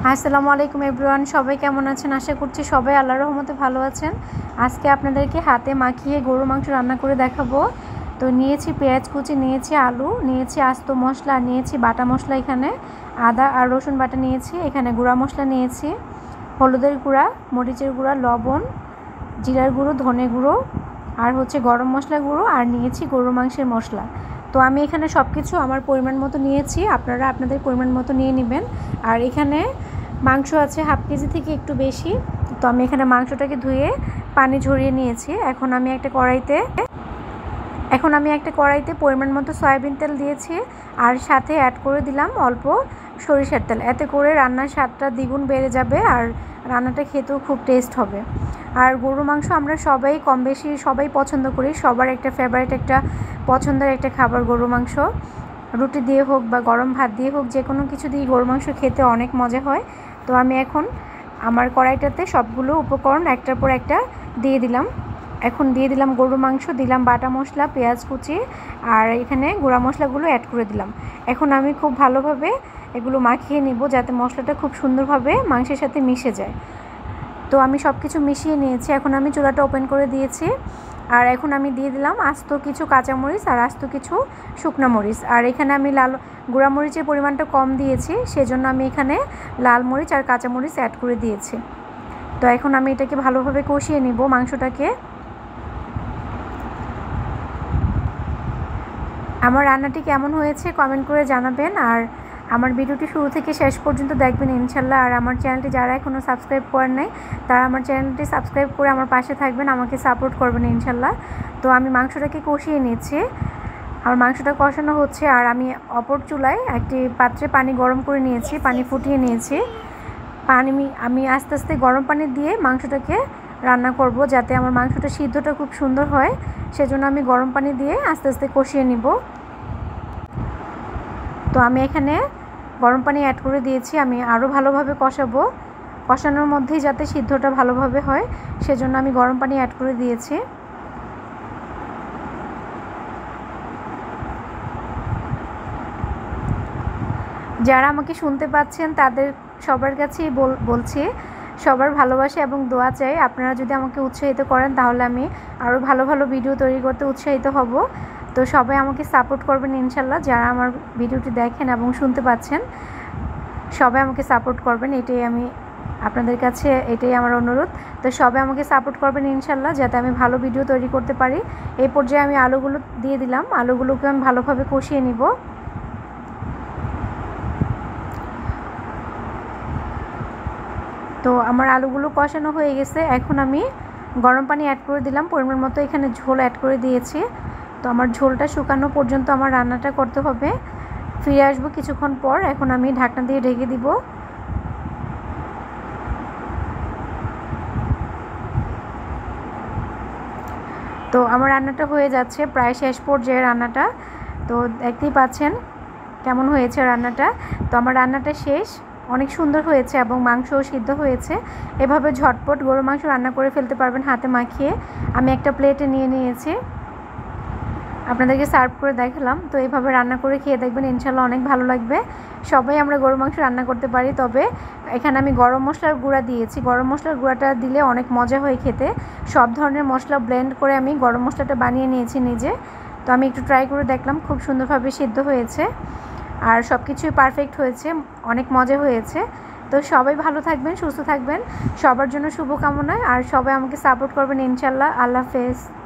আসসালামু আলাইকুম এভরিওয়ান, সবাই কেমন আছেন? আশা করছি সবাই আল্লাহর রহমতে ভালো আছেন। আজকে আপনাদেরকে হাতে মাখিয়ে গরুর মাংস রান্না করে দেখাবো। তো নিয়েছি পেঁয়াজ কুচি, নিয়েছি আলু, নিয়েছি আস্ত মশলা, আর নিয়েছি বাটা মশলা, এখানে আদা আর রসুন বাটা নিয়েছি, এখানে গুঁড়া মশলা নিয়েছি, হলুদের গুঁড়া, মরিচের গুঁড়া, লবণ, জিরার গুঁড়ো, ধনে গুঁড়ো, আর গরম মশলা গুঁড়ো, আর নিয়েছি গরুর মাংসের মশলা। তো আমি এখানে সব কিছু আমার পরিমাণ মতো নিয়েছি, আপনারা আপনাদের পরিমাণ মতো নিয়ে নেবেন। আর এখানে মাংস আছে হাফ কেজি থেকে একটু বেশি। তো আমি এখানে মাংসটাকে ধুয়ে পানি ঝরিয়ে নিয়েছি। এখন আমি একটা কড়াইতে পরিমাণ মতো সয়াবিন তেল দিয়েছি, আর সাথে অ্যাড করে দিলাম অল্প সরিষার তেল। এতে করে রান্নার স্বাদটা দ্বিগুণ বেড়ে যাবে, আর রান্নাটা খেতেও খুব টেস্ট হবে। আর গরুর মাংস আমরা সবাই কম বেশি সবাই পছন্দ করি, সবার একটা ফেভারিট, একটা পছন্দের একটা খাবার গরুর মাংস। রুটি দিয়ে হোক বা গরম ভাত দিয়ে হোক, যে কোনো কিছু দিয়ে গরুর মাংস খেতে অনেক মজা হয়। তো আমি এখন আমার কড়াইটাতে সবগুলো উপকরণ একটার পর একটা দিয়ে দিলাম। এখন দিয়ে দিলাম গরুর মাংস, দিলাম বাটা মশলা, পেঁয়াজ কুচি, আর এখানে গুঁড়া মশলাগুলো অ্যাড করে দিলাম। এখন আমি খুব ভালোভাবে এগুলো মাখিয়ে নেব, যাতে মশলাটা খুব সুন্দরভাবে মাংসের সাথে মিশে যায়। তো আমি সব কিছু মিশিয়ে নিয়েছি। এখন আমি চুলাটা ওপেন করে দিয়েছি, আর এখন আমি দিয়ে দিলাম আস্ত কিছু কাঁচামরিচ আর আস্ত কিছু শুকনো মরিচ। আর এখানে আমি গুঁড়া মরিচের পরিমাণটা কম দিয়েছি, সেজন্য আমি এখানে লাল মরিচ আর কাঁচামরিচ অ্যাড করে দিয়েছি। তো এখন আমি এটাকে ভালোভাবে কষিয়ে নিব মাংসটাকে। আমার রান্নাটি কেমন হয়েছে কমেন্ট করে জানাবেন, আর আমার ভিডিওটি শুরু থেকে শেষ পর্যন্ত দেখবেন ইনশাল্লাহ। আর আমার চ্যানেলটি যারা এখনও সাবস্ক্রাইব করেন নাই, তারা আমার চ্যানেলটি সাবস্ক্রাইব করে আমার পাশে থাকবেন, আমাকে সাপোর্ট করবেন ইনশাল্লাহ। তো আমি মাংসটাকে কষিয়ে নিচ্ছি, আমার মাংসটা কষানো হচ্ছে, আর আমি অপর চুলায় একটি পাত্রে পানি গরম করে নিয়েছি, পানি ফুটিয়ে নিয়েছি। আমি আস্তে আস্তে গরম পানি দিয়ে মাংসটাকে রান্না করব, যাতে আমার মাংসটা সিদ্ধটা খুব সুন্দর হয়। সেজন্য আমি গরম পানি দিয়ে আস্তে আস্তে কষিয়ে নিব। তো আমি এখানে গরম পানি অ্যাড করে দিয়েছি, আমি আরও ভালোভাবে কষাবো, কষানোর মধ্যেই যাতে সিদ্ধটা ভালোভাবে হয়, সেজন্য আমি গরম পানি অ্যাড করে দিয়েছি। যারা আমাকে শুনতে পাচ্ছেন তাদের সবার কাছেই বলছি, সবার ভালোবাসা এবং দোয়া চাই। আপনারা যদি আমাকে উৎসাহিত করেন, তাহলে আমি আরও ভালো ভালো ভিডিও তৈরি করতে উৎসাহিত হব। তো সবাই আমাকে সাপোর্ট করবেন ইনশাল্লাহ। যারা আমার ভিডিওটি দেখেন এবং শুনতে পাচ্ছেন, সবাই আমাকে সাপোর্ট করবেন, এটাই আমার অনুরোধ। তো সবাই আমাকে সাপোর্ট করবেন ইনশাল্লাহ, যাতে আমি ভালো ভিডিও তৈরি করতে পারি। এই পর্যায়ে আমি আলুগুলো দিয়ে দিলাম, আলুগুলোকে আমি ভালোভাবে কষিয়ে নিব। তো আমার আলুগুলো কষানো হয়ে গেছে, এখন আমি গরম পানি অ্যাড করে দিলাম পরিমাণ মতো, এখানে ঝোল অ্যাড করে দিয়েছি। তো আমার ঝোলটা শুকানো পর্যন্ত আমার রান্নাটা করতে হবে। ফিরে আসবো কিছুক্ষণ পর। এখন আমি ঢাকনা দিয়ে ঢেকে দিব। তো আমার রান্নাটা হয়ে যাচ্ছে, প্রায় শেষ পর্যায়ে রান্নাটা। তো দেখতেই পাচ্ছেন কেমন হয়েছে রান্নাটা। তো আমার রান্নাটা শেষ, অনেক সুন্দর হয়েছে এবং মাংসও সিদ্ধ হয়েছে। এভাবে ঝটপট গরুর মাংস রান্না করে ফেলতে পারবেন হাতে মাখিয়ে। আমি একটা প্লেটে নিয়ে নিয়েছি, আপনাদেরকে সার্ভ করে দেখালাম। তো এইভাবে রান্না করে খেয়ে দেখবেন, ইনশাল্লাহ অনেক ভালো লাগবে। সবাই আমরা গরুর মাংস রান্না করতে পারি, তবে এখানে আমি গরম মশলার গুঁড়া দিয়েছি। গরম মশলার গুঁড়াটা দিলে অনেক মজা হয় খেতে। সব ধরনের মশলা ব্লেন্ড করে আমি গরম মশলাটা বানিয়ে নিয়েছি নিজে। তো আমি একটু ট্রাই করে দেখলাম, খুব সুন্দরভাবে সিদ্ধ হয়েছে, আর সব কিছুই পারফেক্ট হয়েছে, অনেক মজা হয়েছে। তো সবাই ভালো থাকবেন, সুস্থ থাকবেন, সবার জন্য শুভকামনা। আর সবাই আমাকে সাপোর্ট করবেন ইনশাল্লাহ। আল্লাহ হাফেজ।